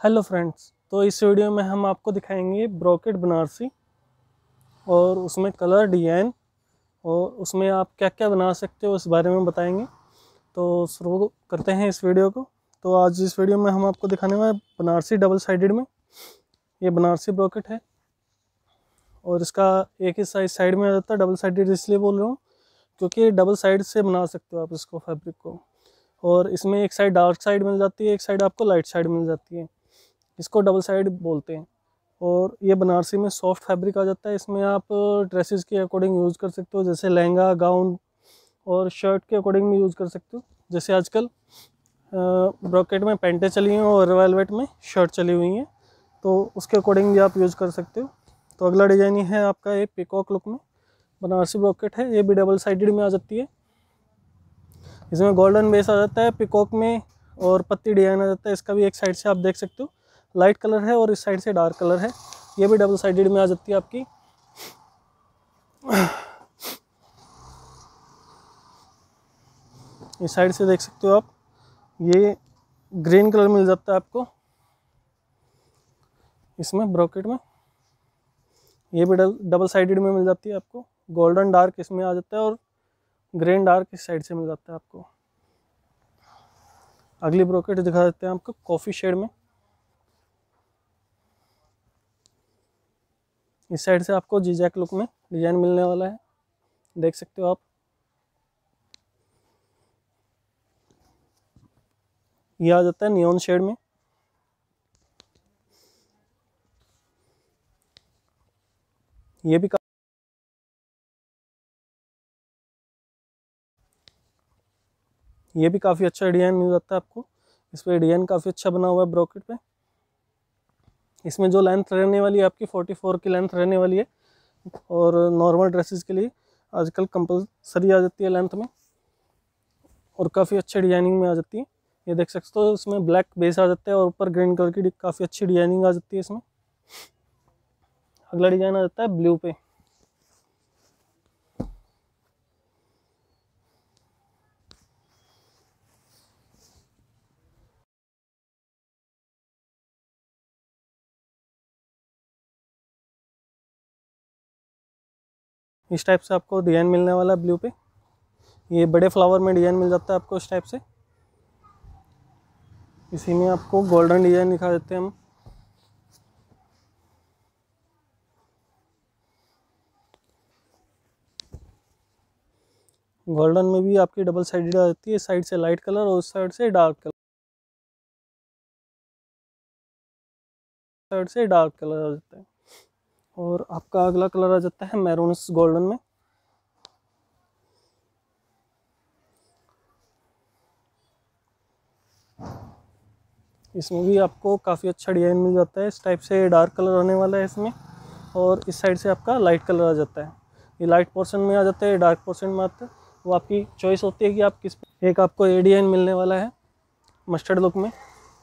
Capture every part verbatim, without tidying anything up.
Hello friends, तो इस video में हम आपको दिखाएंगे ब्रोकेट बनारसी और उसमें कलर डिजाइन और उसमें आप क्या क्या बना सकते हो उस बारे में बताएंगे। तो शुरू करते हैं इस वीडियो को। तो आज इस वीडियो में हम आपको दिखाने वाले बनारसी डबल साइडेड में। ये बनारसी ब्रोकेट है और इसका एक ही साइड साइड में आ जाता है। डबल साइडेड इसलिए बोल रहा हूँ क्योंकि डबल साइड से बना सकते हो आप इसको फैब्रिक को। और इसमें एक साइड डार्क साइड मिल जाती है, एक साइड आपको लाइट साइड मिल जाती है। इसको डबल साइड बोलते हैं। और ये बनारसी में सॉफ्ट फैब्रिक आ जाता है। इसमें आप ड्रेसेस के अकॉर्डिंग यूज़ कर सकते हो, जैसे लहंगा, गाउन और शर्ट के अकॉर्डिंग भी यूज़ कर सकते हो। जैसे आजकल ब्रोकेट में पैंटें चली हैं और वेलवेट में शर्ट चली हुई हैं, तो उसके अकॉर्डिंग भी आप यूज़ कर सकते हो। तो अगला डिज़ाइन ये है आपका एक पिकॉक लुक में बनारसी ब्रोकेट है। ये भी डबल साइडेड में आ जाती है। इसमें गोल्डन बेस आ जाता है पिकॉक में और पत्ती डिजाइन आ जाता है। इसका भी एक साइड से आप देख सकते हो लाइट कलर है और इस साइड से डार्क कलर है। ये भी डबल साइडेड में आ जाती है आपकी। इस साइड से देख सकते हो आप, ये ग्रीन कलर मिल जाता है आपको इसमें ब्रोकेट में। ये भी डबल साइडेड में मिल जाती है आपको। गोल्डन डार्क इसमें आ जाता है और ग्रीन डार्क इस साइड से मिल जाता है आपको। अगली ब्रोकेट दिखा देते हैं आपको कॉफ़ी शेड में। इस साइड से आपको जीजैक लुक में डिजाइन मिलने वाला है, देख सकते हो आप। ये आ जाता है नियॉन शेड में। ये भी ये भी काफ़ी अच्छा डिजाइन मिल जाता है आपको। इस पर डिजाइन काफ़ी अच्छा बना हुआ है ब्रोकेट पे। इसमें जो लेंथ रहने वाली है आपकी चौवालीस की लेंथ रहने वाली है और नॉर्मल ड्रेसेस के लिए आजकल कंपलसरी आ जाती है लेंथ में और काफ़ी अच्छे डिजाइनिंग में आ जाती है। ये देख सकते हो, इसमें ब्लैक बेस आ जाता है और ऊपर ग्रीन कलर की काफ़ी अच्छी डिजाइनिंग आ जाती है इसमें। अगला डिजाइन आ जाता है ब्लू पे। इस टाइप से आपको डिजाइन मिलने वाला है ब्लू पे। ये बड़े फ्लावर में डिजाइन मिल जाता है आपको इस टाइप से। इसी में आपको गोल्डन डिजाइन दिखा देते हैं हम। गोल्डन में भी आपकी डबल साइडेड आ जाती है, इस साइड से लाइट कलर और उस साइड से डार्क कलर साइड से डार्क कलर आ जाता है। और आपका अगला कलर आ जाता है मैरून गोल्डन में। इसमें भी आपको काफ़ी अच्छा डिजाइन मिल जाता है। इस टाइप से डार्क कलर आने वाला है इसमें और इस साइड से आपका लाइट कलर आ जाता है। ये लाइट पोर्शन में आ जाता है, डार्क पोर्शन में आता है, वो आपकी चॉइस होती है कि आप किस। एक आपको ये डिजाइन मिलने वाला है मस्टर्ड लुक में।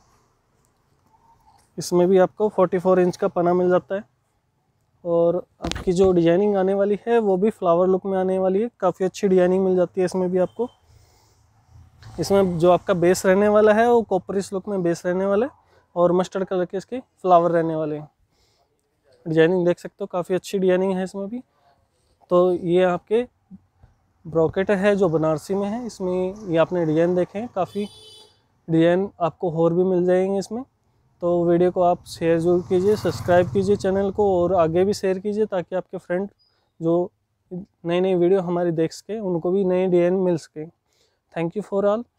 इसमें भी आपको चौवालीस इंच का पना मिल जाता है और आपकी जो डिजाइनिंग आने वाली है वो भी फ्लावर लुक में आने वाली है। काफ़ी अच्छी डिजाइनिंग मिल जाती है इसमें भी आपको। इसमें जो आपका बेस रहने वाला है वो कॉपरिश लुक में बेस रहने वाला है और मस्टर्ड कलर के इसके फ्लावर रहने वाले हैं। डिजाइनिंग देख सकते हो, काफ़ी अच्छी डिजाइनिंग है इसमें भी। तो ये आपके ब्रोकेट है जो बनारसी में है। इसमें ये आपने डिजाइन देखे हैं, काफ़ी डिजाइन आपको और भी मिल जाएंगे इसमें। तो वीडियो को आप शेयर जरूर कीजिए, सब्सक्राइब कीजिए चैनल को और आगे भी शेयर कीजिए ताकि आपके फ्रेंड जो नई नई वीडियो हमारी देख सके उनको भी नई डिजाइन मिल सके। Thank you for all.